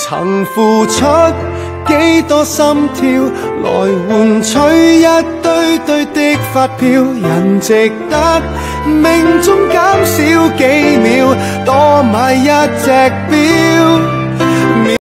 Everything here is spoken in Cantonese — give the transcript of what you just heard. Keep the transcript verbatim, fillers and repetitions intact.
曾付出幾多心跳，來換取一堆堆的發票，人值得命中減少幾秒，多買一隻錶。